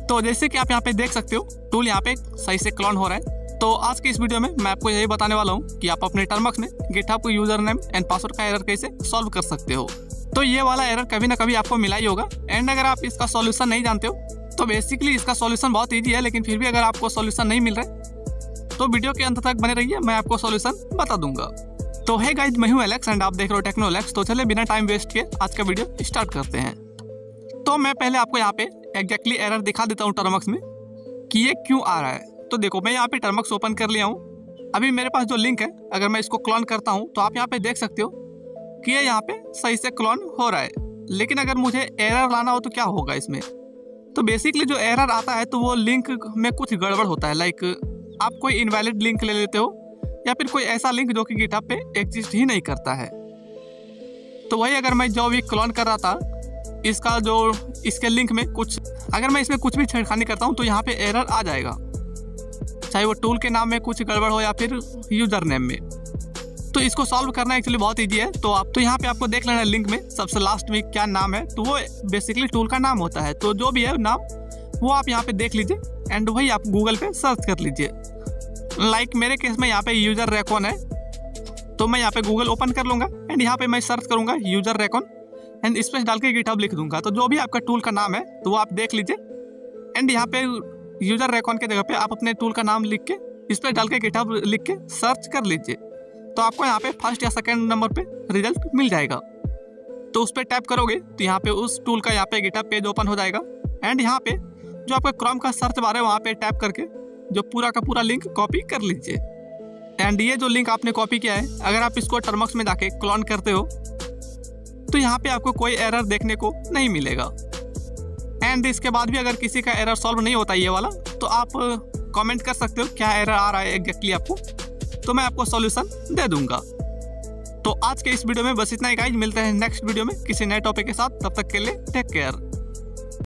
तो जैसे कि आप यहाँ पे देख सकते हो टूल यहाँ पे सही से क्लोन हो रहा है। तो आज की इस वीडियो में मैं आपको यही बताने वाला हूँ कि आप अपने टर्मक्स में गिटहब को यूजर नेम एंड पासवर्ड का एरर कैसे सॉल्व कर सकते हो। तो ये वाला एरर कभी ना कभी आपको मिला ही होगा एंड अगर आप इसका सॉल्यूशन नहीं जानते हो तो बेसिकली इसका सॉल्यूशन बहुत ईजी है, लेकिन फिर भी अगर आपको सॉल्यूशन नहीं मिल रहा है तो वीडियो के अंत तक बने रहिए, मैं आपको सॉल्यूशन बता दूंगा। तो हे गाइस, मैं हूं एलेक्स एंड आप देख रहे हो टेक्नोलैक्स। तो चले बिना टाइम वेस्ट किए आज का वीडियो स्टार्ट करते हैं। तो मैं पहले आपको यहाँ पे एग्जैक्टली एरर दिखा देता हूँ टर्मक्स में कि ये क्यों आ रहा है। तो देखो, मैं यहाँ पे टर्मक्स ओपन कर लिया हूँ। अभी मेरे पास जो लिंक है, अगर मैं इसको क्लोन करता हूँ तो आप यहाँ पे देख सकते हो कि ये यहाँ पे सही से क्लोन हो रहा है। लेकिन अगर मुझे एरर लाना हो तो क्या होगा इसमें। तो बेसिकली जो एरर आता है तो वो लिंक में कुछ गड़बड़ होता है। लाइक आप कोई इनवैलिड लिंक ले लेते हो या फिर कोई ऐसा लिंक जो कि गिटहब पे एग्जिस्ट ही नहीं करता है। तो वही अगर मैं जो भी क्लोन कर रहा था इसका जो इसके लिंक में कुछ, अगर मैं इसमें कुछ भी छेड़खानी करता हूँ तो यहाँ पे एरर आ जाएगा, चाहे वो टूल के नाम में कुछ गड़बड़ हो या फिर यूजर नेम में। तो इसको सॉल्व करना एक्चुअली बहुत ईजी है। तो यहाँ पे आपको देख लेना लिंक में सबसे लास्ट में क्या नाम है, तो वो बेसिकली टूल का नाम होता है। तो जो भी है नाम वो आप यहाँ पे देख लीजिए एंड वही आप गूगल पे सर्च कर लीजिए। लाइक मेरे केस में यहाँ पे यूजर रेकॉन है, तो मैं यहाँ पे गूगल ओपन कर लूँगा एंड यहाँ पे मैं सर्च करूँगा यूजर रेकॉन एंड स्पेस डाल के गिटहब लिख दूंगा। तो जो भी आपका टूल का नाम है तो वो आप देख लीजिए एंड यहाँ पे यूजर रेकॉन के जगह पे आप अपने टूल का नाम लिख के स्पेस डाल के गिटहब लिख के सर्च कर लीजिए। तो आपको यहाँ पे फर्स्ट या सेकंड नंबर पे रिजल्ट मिल जाएगा। तो उस पर टैप करोगे तो यहाँ पे उस टूल का यहाँ पे गिटहब पेज ओपन हो जाएगा एंड यहाँ पे जो आपका क्रोम का सर्च बार है वहाँ पे टैप करके जो पूरा का पूरा लिंक कॉपी कर लीजिए। एंड ये जो लिंक आपने कॉपी किया है, अगर आप इसको टर्मक्स में जाके क्लोन करते हो तो यहाँ पे आपको कोई एरर देखने को नहीं मिलेगा। एंड इसके बाद भी अगर किसी का एरर सॉल्व नहीं होता ये वाला, तो आप कमेंट कर सकते हो क्या एरर आ रहा है एग्जैक्टली आपको, तो मैं आपको सॉल्यूशन दे दूंगा। तो आज के इस वीडियो में बस इतना ही गाइस, मिलते हैं नेक्स्ट वीडियो में किसी नए टॉपिक के साथ। तब तक के लिए टेक केयर।